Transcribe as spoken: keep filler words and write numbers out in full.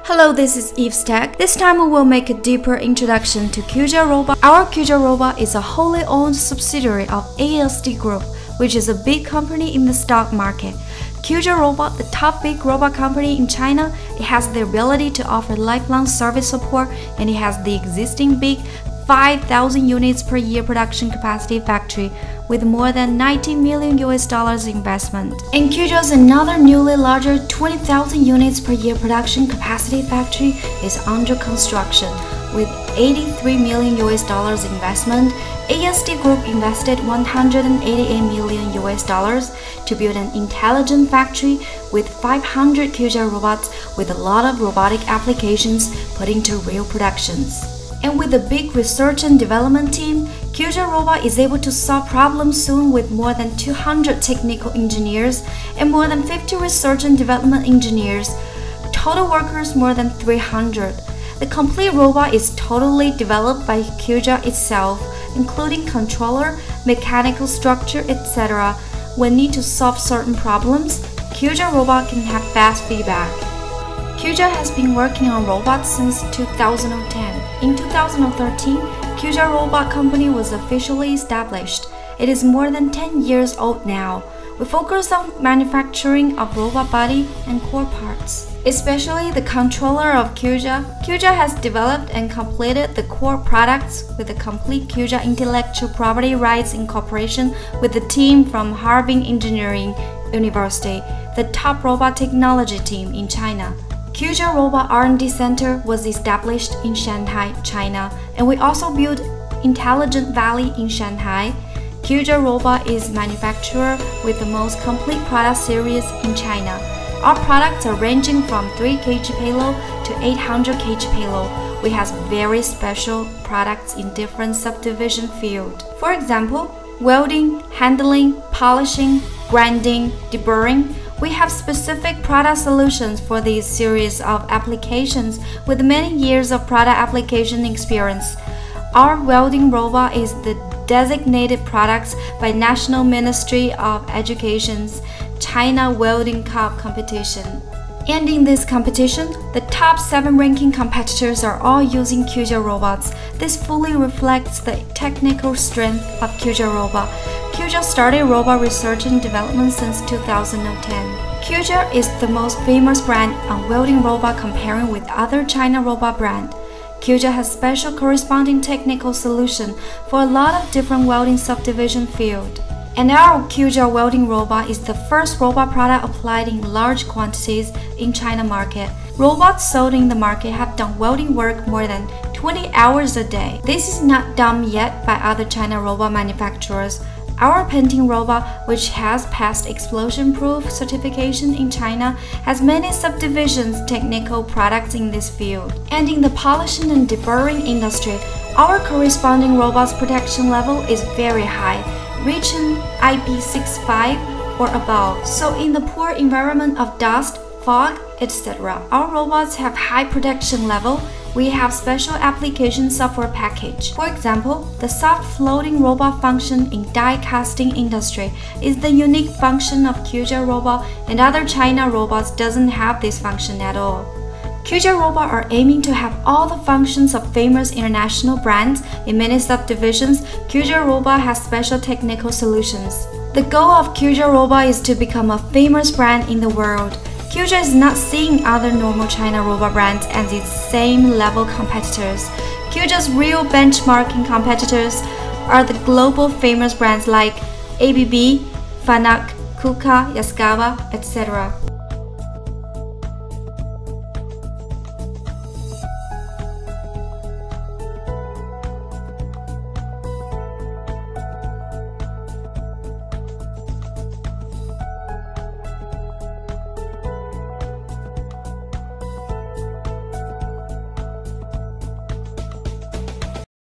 Hello, this is Eve's Tech. This time we will make a deeper introduction to Qja Robot. Our Qja Robot is a wholly owned subsidiary of A S D Group, which is a big company in the stock market. Qja Robot, the top big robot company in China, it has the ability to offer lifelong service support, and it has the existing big five thousand units per year production capacity factory with more than nineteen million U S dollars investment. And Qja's another newly larger twenty thousand units per year production capacity factory is under construction with eighty-three million U S dollars investment. A S D Group invested one hundred eighty-eight million U S dollars to build an intelligent factory with five hundred Qja robots with a lot of robotic applications put into real productions. And with a big research and development team, Qja Robot is able to solve problems soon with more than two hundred technical engineers and more than fifty research and development engineers, total workers more than three hundred. The complete robot is totally developed by Qja itself, including controller, mechanical structure, et cetera. When need to solve certain problems, Qja Robot can have fast feedback. Qja has been working on robots since two thousand ten. In two thousand thirteen, Qja Robot Company was officially established. It is more than ten years old now. We focus on manufacturing of robot body and core parts, especially the controller of Qja. Qja has developed and completed the core products with the complete Qja intellectual property rights in cooperation with the team from Harbin Engineering University, the top robot technology team in China. Qja Robot R and D Center was established in Shanghai, China, and we also built Intelligent Valley in Shanghai. Qja Robot is manufacturer with the most complete product series in China. Our products are ranging from three kilograms payload to eight hundred kilograms payload. We have very special products in different subdivision fields. For example, welding, handling, polishing, grinding, deburring. We have specific product solutions for these series of applications with many years of product application experience. Our welding robot is the designated products by National Ministry of Education's China Welding Cup competition. And in this competition, the top seven ranking competitors are all using Qja robots. This fully reflects the technical strength of Qja Robot. Qja started robot research and development since two thousand ten. Qja is the most famous brand on welding robot comparing with other China robot brand. Qja has special corresponding technical solution for a lot of different welding subdivision field. And our Qja welding robot is the first robot product applied in large quantities in China market. Robots sold in the market have done welding work more than twenty hours a day. This is not done yet by other China robot manufacturers. Our painting robot, which has passed explosion-proof certification in China, has many subdivisions technical products in this field. And in the polishing and deburring industry, our corresponding robot's protection level is very high, reaching I P six five or above. So in the poor environment of dust, fog, et cetera, our robots have high protection level. We have special application software package. For example, the soft floating robot function in die casting industry is the unique function of Qja Robot, and other China robots doesn't have this function at all. Qja Robot are aiming to have all the functions of famous international brands in many subdivisions. Qja Robot has special technical solutions. The goal of Qja Robot is to become a famous brand in the world. Qja is not seeing other normal China robot brands as its same level competitors. Qja's real benchmarking competitors are the global famous brands like A B B, Fanuc, Kuka, Yaskawa, et cetera.